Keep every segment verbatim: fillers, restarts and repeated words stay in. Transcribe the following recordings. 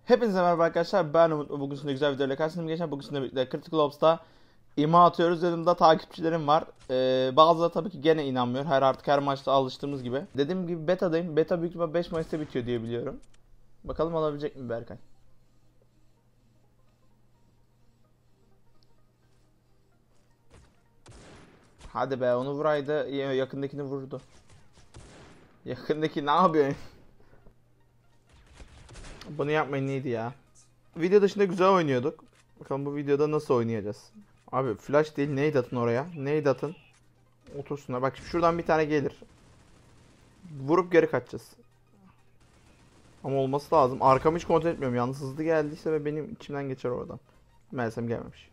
Hepinize merhaba arkadaşlar, ben Umut. Bugün sizinle güzel bir videoyla karşınızdayım. Geçen bugün sizinle birlikte Critical Ops'ta ima atıyoruz. Yanımda takipçilerim var. Ee, bazıları tabii ki gene inanmıyor. Her artık her maçta alıştığımız gibi. Dediğim gibi beta'dayım. Beta büyük ihtimalle beş Mayıs'ta bitiyor diye biliyorum. Bakalım alabilecek mi Berkay? Hadi be, onu vuraydı. Yakındakini vurdu. Yakındaki ne yapıyor? Bunu yapmayın, neydi ya? Video dışında güzel oynuyorduk. Bakalım bu videoda nasıl oynayacağız? Abi flash değil, nade atın oraya. Nade atın. Otursunlar. Bak şuradan bir tane gelir. Vurup geri kaçacağız. Ama olması lazım. Arkamı hiç kontrol etmiyorum. Yalnız hızlı geldiyse ve benim içimden geçer oradan. Meğersem gelmemiş.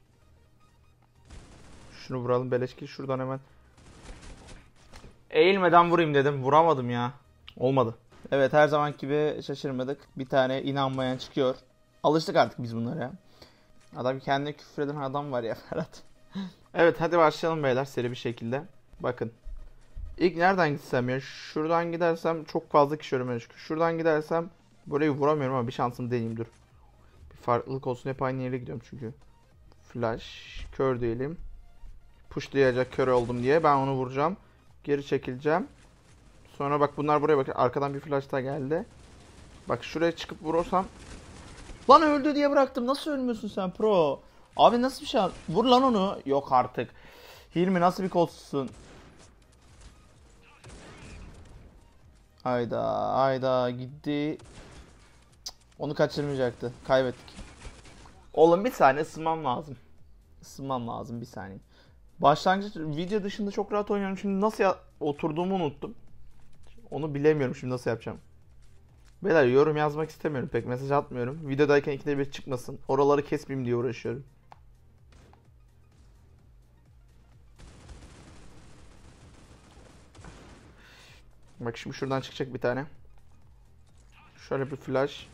Şunu vuralım beleş ki şuradan hemen. Eğilmeden vurayım dedim. Vuramadım ya. Olmadı. Evet, her zamanki gibi şaşırmadık. Bir tane inanmayan çıkıyor. Alıştık artık biz bunlara ya. Adam kendine küfreden adam var ya Ferhat. Evet, hadi başlayalım beyler seri bir şekilde. Bakın. İlk nereden gitsem ya? Şuradan gidersem çok fazla kişi ölüme çıkıyor. Şuradan gidersem burayı vuramıyorum ama bir şansım deneyeyim, dur. Bir farklılık olsun, hep aynı yere gidiyorum çünkü. Flash. Kör değilim. Pushlayacak kör oldum diye. Ben onu vuracağım. Geri çekileceğim. Sonra bak bunlar buraya bak. Arkadan bir flash da geldi. Bak şuraya çıkıp vurursam. Lan öldü diye bıraktım. Nasıl ölmüyorsun sen pro? Abi nasıl bir şey? Vur lan onu. Yok artık. Hilmi nasıl bir kolsuzsun? Hayda hayda gitti. Onu kaçırmayacaktı. Kaybettik. Oğlum bir saniye ısınmam lazım. Isınmam lazım bir saniye. Başlangıç video dışında çok rahat oynuyorum. Şimdi nasıl ya- oturduğumu unuttum. Onu bilemiyorum şimdi nasıl yapacağım. Beyler yorum yazmak istemiyorum, pek mesaj atmıyorum. Videodayken ikide bir çıkmasın. Oraları kesmeyeyim diye uğraşıyorum. Bak şimdi şuradan çıkacak bir tane. Şöyle bir flash.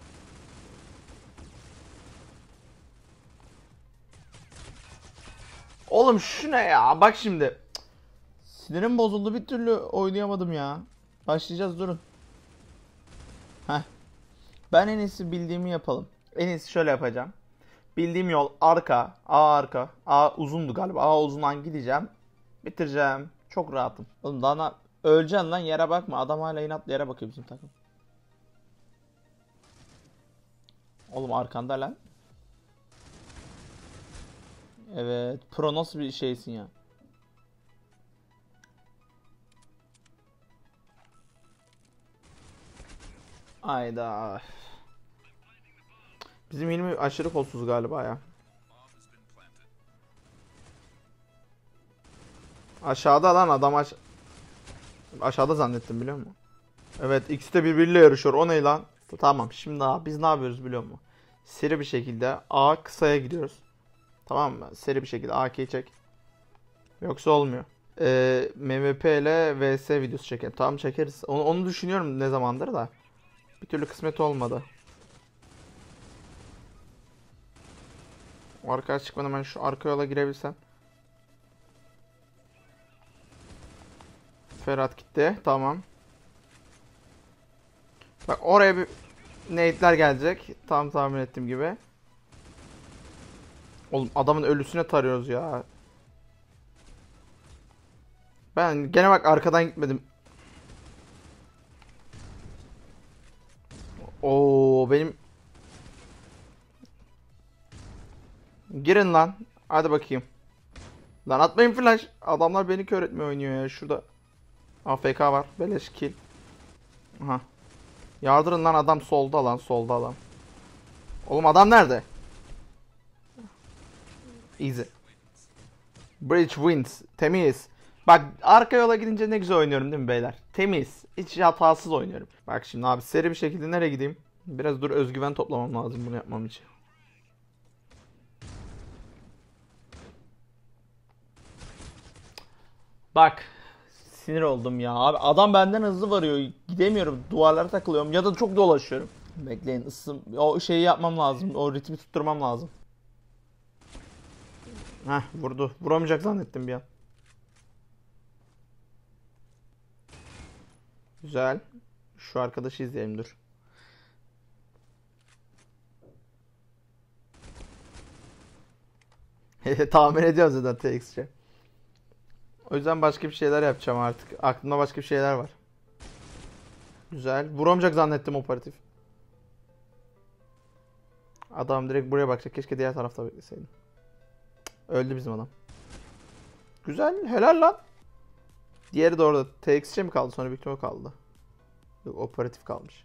Oğlum şu ne ya? Bak şimdi. Sinirim bozuldu, bir türlü oynayamadım ya. Başlayacağız, durun. Heh. Ben en iyisi bildiğimi yapalım. En iyisi şöyle yapacağım. Bildiğim yol arka, A arka. A uzundu galiba. A uzundan gideceğim. Bitireceğim. Çok rahatım. Oğlum daha na- öleceksin lan, yere bakma. Adam hala inatla yere bakıyor bizim takım. Oğlum arkanda lan. Evet. Pro nasıl bir şeysin ya. Ayda. Bizim ilmi aşırı kolsuz galiba ya. Aşağıda lan adam, aş aşağıda zannettim biliyor musun? Evet, ikisi de birbiriyle yarışıyor. O ne lan? Tamam, şimdi abi biz ne yapıyoruz biliyor musun? Seri bir şekilde A kısaya gidiyoruz. Tamam mı? Seri bir şekilde A K'yi çek. Yoksa olmuyor. Ee, M V P ile V S videosu çekelim. Tamam, çekeriz. Onu, onu düşünüyorum ne zamandır da. Bir türlü kısmet olmadı. O arkaya çıkmadan ben şu arka yola girebilsem. Ferhat gitti. Tamam. Bak oraya bir nade'ler gelecek. Tam tahmin ettiğim gibi. Oğlum adamın ölüsüne tarıyoruz ya. Ben gene bak arkadan gitmedim. Oo benim. Girin lan. Hadi bakayım. Lan atmayın flash. Adamlar beni kör etmeye oynuyor ya. Şurada A F K var. Beleş kill. Aha. Yardırın lan, adam solda lan, solda lan. Oğlum adam nerede? Easy. Bridge wins. Temiz. Bak arka yola gidince ne güzel oynuyorum değil mi beyler? Temiz. Hiç hatasız oynuyorum. Bak şimdi abi seri bir şekilde nereye gideyim? Biraz dur, özgüven toplamam lazım bunu yapmam için. Bak. Sinir oldum ya. Abi adam benden hızlı varıyor. Gidemiyorum. Duvarlara takılıyorum ya da çok dolaşıyorum. Bekleyin, ısım. O şeyi yapmam lazım. O ritmi tutturmam lazım. Heh, vurdu. Vuramayacak zannettim bir an. Güzel. Şu arkadaşı izleyelim, dur. Tahmin ediyorum zaten T X'ci. O yüzden başka bir şeyler yapacağım artık. Aklımda başka bir şeyler var. Güzel. Vuramayacak zannettim operatif. Adam direkt buraya bakacak. Keşke diğer tarafta bekleseydim. Öldü bizim adam. Güzel. Helal lan. Diğeri de orada. T X'ci mi kaldı? Sonra büyük ihtimal kaldı. Yok, operatif kalmış.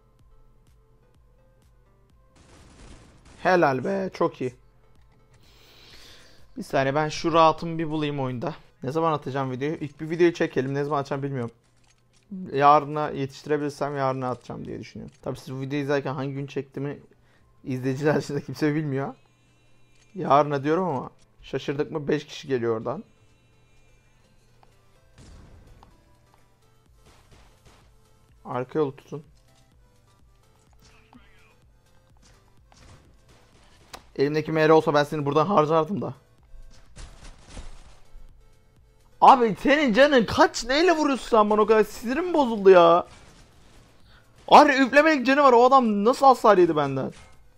Helal be. Çok iyi. Bir saniye ben şu rahatımı bir bulayım oyunda. Ne zaman atacağım videoyu? İlk bir videoyu çekelim. Ne zaman atacağım bilmiyorum. Yarına yetiştirebilirsem yarına atacağım diye düşünüyorum. Tabii siz bu videoyu izlerken hangi gün çektiğimi izleyiciler arasında kimse bilmiyor. Yarına diyorum ama şaşırdık mı beş kişi geliyor oradan. Arka yolu tutun. Elimdeki M R olsa ben seni buradan harcardım da. Abi senin canın kaç, neyle vuruyorsun sen bana, o kadar sinirim bozuldu ya. Abi üflemelik canı var, o adam nasıl hasar yedi benden?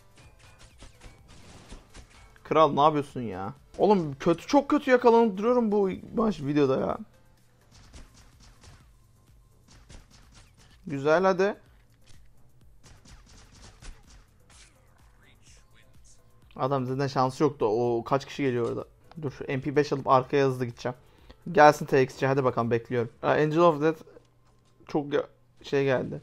Kral ne yapıyorsun ya? Oğlum kötü, çok kötü yakalanıp duruyorum bu baş videoda ya. Güzel hadi. Adam zaten şansı yoktu. O kaç kişi geliyor orada. Dur M P beş alıp arkaya hızlı gideceğim. Gelsin T X'ci, hadi bakalım, bekliyorum. Angel of Death çok şey geldi.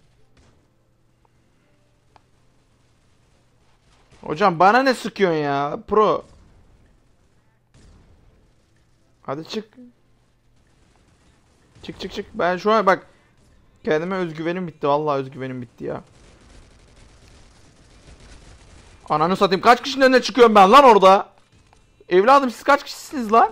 Hocam bana ne sıkıyorsun ya? Pro. Hadi çık. Çık çık çık. Ben şu an bak kendime özgüvenim bitti. Vallahi özgüvenim bitti ya. Ananı satayım. Kaç kişinin önüne çıkıyorum ben lan orada? Evladım siz kaç kişisiniz lan?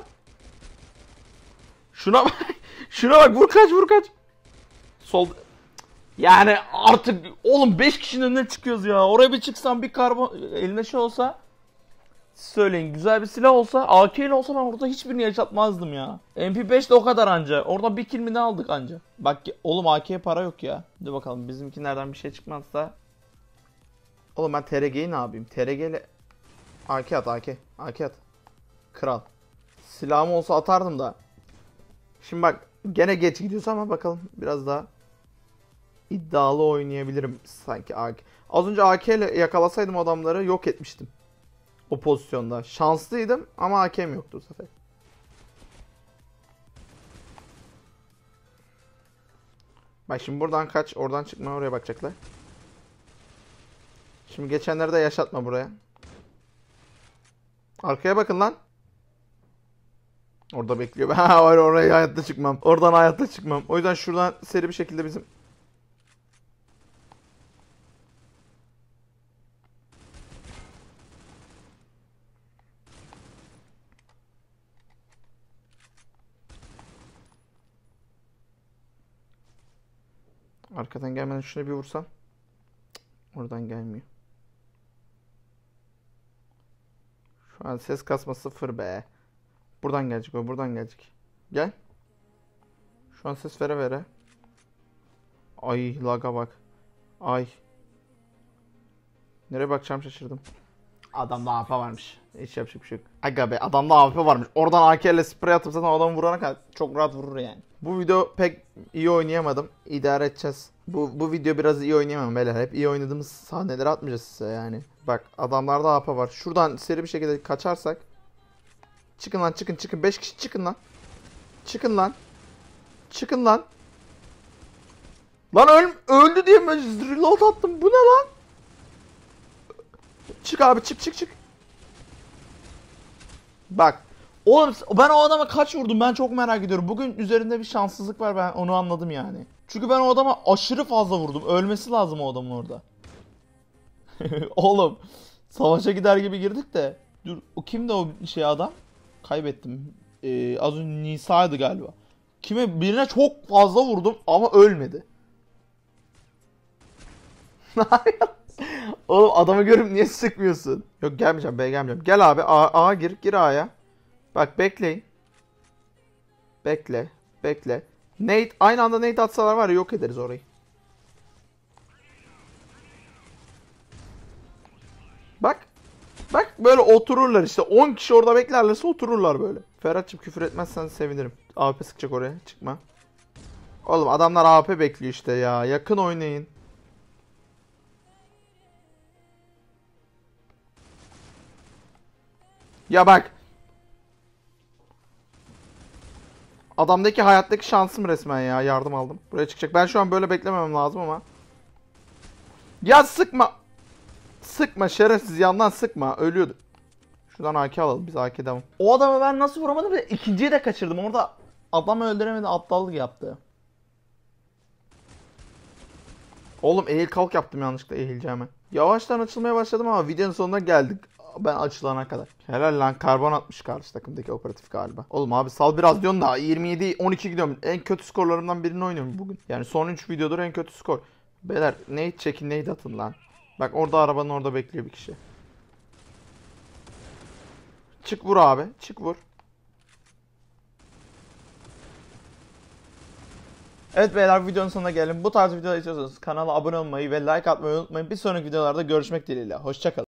Şuna bak. Şuna bak. Vur kaç, vur kaç. Sol. Yani artık oğlum beş kişinin önüne çıkıyoruz ya. Oraya bir çıksam, bir karbon eline şey olsa, söyleyin, güzel bir silah olsa, A K ile olsa ben orada hiçbirini yaşatmazdım ya. M P beş de o kadar anca. Orada bir kill mi ne aldık anca. Bak oğlum A K'ye para yok ya. Hadi bakalım bizimkilerden bir şey çıkmazsa. Oğlum ben T R G'yi ne yapayım? T R G ile A K at, A K. A K at. Kral. Silahım olsa atardım da. Şimdi bak gene geç gidiyoruz ama bakalım biraz daha iddialı oynayabilirim sanki A K. Az önce A K ile yakalasaydım adamları yok etmiştim. O pozisyonda. Şanslıydım ama A K'm yoktu bu sefer. Bak şimdi buradan kaç, oradan çıkma, oraya bakacaklar. Şimdi geçenleri de yaşatma buraya. Arkaya bakın lan. Orada bekliyor. Ha, oraya hayatta çıkmam. Oradan hayatta çıkmam. O yüzden şuradan seri bir şekilde bizim arkadan gelmeden şuna bir vursam. Oradan gelmiyor. Şu an ses kasma sıfır be. Buradan gelecek o, buradan gelecek. Gel. Şu an ses vere vere. Ay laga bak. Ay. Nereye bakacağım şaşırdım. Adamda A W P varmış. Hiç yapacak bir şey yok. Aga be, adamda A W P varmış. Oradan A K ile sprey atıp zaten adamı vurana kadar çok rahat vurur yani. Bu video pek iyi oynayamadım. İdare edeceğiz. Bu, bu video biraz iyi oynayamam beyler. Hep iyi oynadığımız sahneleri atmayacağız size yani. Bak adamlarda A W P var. Şuradan seri bir şekilde kaçarsak. Çıkın lan, çıkın çıkın. beş kişi çıkın lan. Çıkın lan. Çıkın lan. Lan öl öldü diye ben reload attım. Bu ne lan? Çık abi, çık çık çık. Bak. Oğlum ben o adama kaç vurdum, ben çok merak ediyorum. Bugün üzerinde bir şanssızlık var, ben onu anladım yani. Çünkü ben o adama aşırı fazla vurdum. Ölmesi lazım o adamın orada. Oğlum savaşa gider gibi girdik de. Dur, o kimdi o şey adam? Kaybettim. Ee, az önce Nisa'ydı galiba. Kime, birine çok fazla vurdum ama ölmedi. Oğlum adamı görüp niye sıkmıyorsun? Yok gelmeyeceğim, B'ye gelmeyeceğim. Gel abi A, A gir, gir A'ya. Bak bekleyin. Bekle, bekle. Nate, aynı anda Nate atsalar var ya, yok ederiz orayı. Bak. Bak. böyle otururlar işte. on kişi orada beklerlerse otururlar böyle. Ferhat'cığım küfür etmezsen sevinirim. A W P sıkacak oraya. Çıkma. Oğlum adamlar A W P bekliyor işte ya. Yakın oynayın. Ya bak. Adamdaki hayattaki şansım resmen ya. Yardım aldım. Buraya çıkacak. Ben şu an böyle beklememem lazım ama. Ya sıkma. Sıkma şerefsiz, yandan sıkma. Ölüyordu. Şuradan A K alalım. Biz A K devam. O adamı ben nasıl vuramadım da ikinciyi de kaçırdım. Orada adam öldüremedi, aptallık yaptı. Oğlum eğil kalk yaptım yanlışlıkla eğileceğime. Yavaştan açılmaya başladım ama videonun sonuna geldik. Ben açılana kadar. Helal lan, karbon atmış karşı takımdaki operatif galiba. Oğlum abi sal biraz diyorsun da yirmi yedi on iki gidiyorum. En kötü skorlarımdan birini oynuyorum bugün. Yani son üç videodur en kötü skor. Beyler nade çekin, nade atın lan. Bak orada arabanın orada bekliyor bir kişi. Çık vur abi. Çık vur. Evet beyler, videonun sonuna gelin. Bu tarz videolar istiyorsanız kanala abone olmayı ve like atmayı unutmayın. Bir sonraki videolarda görüşmek dileğiyle. Hoşçakalın.